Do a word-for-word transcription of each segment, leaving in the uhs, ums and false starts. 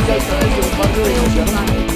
de habitantes de un barrio denunciaron.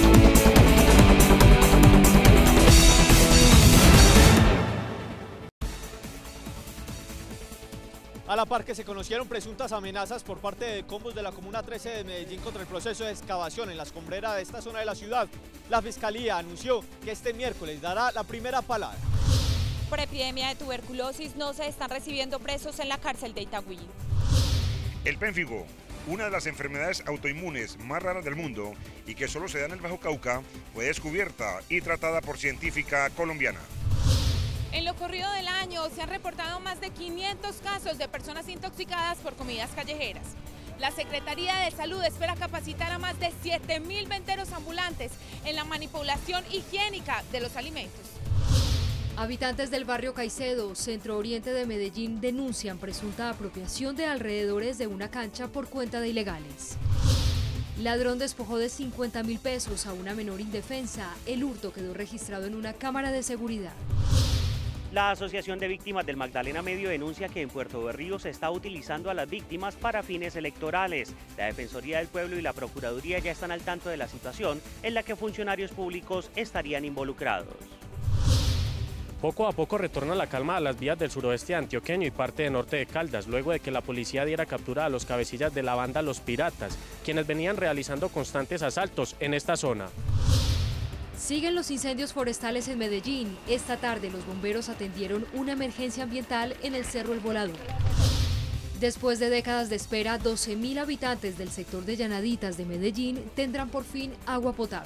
A la par que se conocieron presuntas amenazas por parte de combos de la Comuna trece de Medellín contra el proceso de excavación en la escombrera de esta zona de la ciudad, la Fiscalía anunció que este miércoles dará la primera palada. Por epidemia de tuberculosis no se están recibiendo presos en la cárcel de Itagüí. El pénfigo, una de las enfermedades autoinmunes más raras del mundo y que solo se da en el Bajo Cauca, fue descubierta y tratada por científica colombiana. En lo corrido del año se han reportado más de quinientos casos de personas intoxicadas por comidas callejeras. La Secretaría de Salud espera capacitar a más de siete mil venteros ambulantes en la manipulación higiénica de los alimentos. Habitantes del barrio Caicedo, centro oriente de Medellín, denuncian presunta apropiación de alrededores de una cancha por cuenta de ilegales. Ladrón despojó de cincuenta mil pesos a una menor indefensa. El hurto quedó registrado en una cámara de seguridad. La Asociación de Víctimas del Magdalena Medio denuncia que en Puerto Berrío se está utilizando a las víctimas para fines electorales. La Defensoría del Pueblo y la Procuraduría ya están al tanto de la situación en la que funcionarios públicos estarían involucrados. Poco a poco retorna la calma a las vías del suroeste antioqueño y parte de norte de Caldas, luego de que la policía diera captura a los cabecillas de la banda Los Piratas, quienes venían realizando constantes asaltos en esta zona. Siguen los incendios forestales en Medellín. Esta tarde los bomberos atendieron una emergencia ambiental en el Cerro El Volador. Después de décadas de espera, doce mil habitantes del sector de Llanaditas de Medellín tendrán por fin agua potable.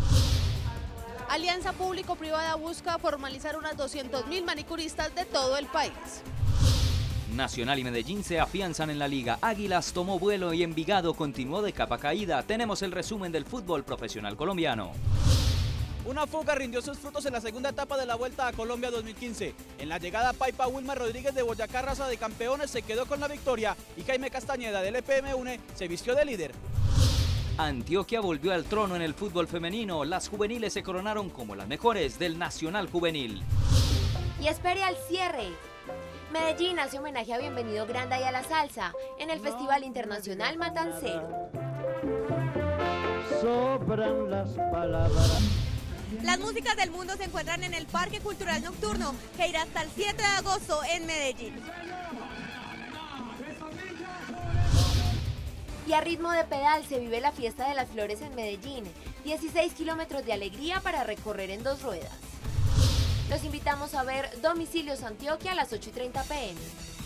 Alianza Público-Privada busca formalizar unas doscientos mil manicuristas de todo el país. Nacional y Medellín se afianzan en la liga. Águilas tomó vuelo y Envigado continuó de capa caída. Tenemos el resumen del fútbol profesional colombiano. Una fuga rindió sus frutos en la segunda etapa de la Vuelta a Colombia dos mil quince. En la llegada Paipa, Wilmar Rodríguez de Boyacá, raza de campeones, se quedó con la victoria y Jaime Castañeda del E P M UNE se vistió de líder. Antioquia volvió al trono en el fútbol femenino. Las juveniles se coronaron como las mejores del Nacional Juvenil. Y espere al cierre. Medellín hace homenaje a Bienvenido Granda y a la salsa en el Festival Internacional Matancero. Sobran las palabras. Las músicas del mundo se encuentran en el Parque Cultural Nocturno, que irá hasta el siete de agosto en Medellín. Y a ritmo de pedal se vive la Fiesta de las Flores en Medellín. dieciséis kilómetros de alegría para recorrer en dos ruedas. Los invitamos a ver Domicilios Antioquia a las ocho y treinta p m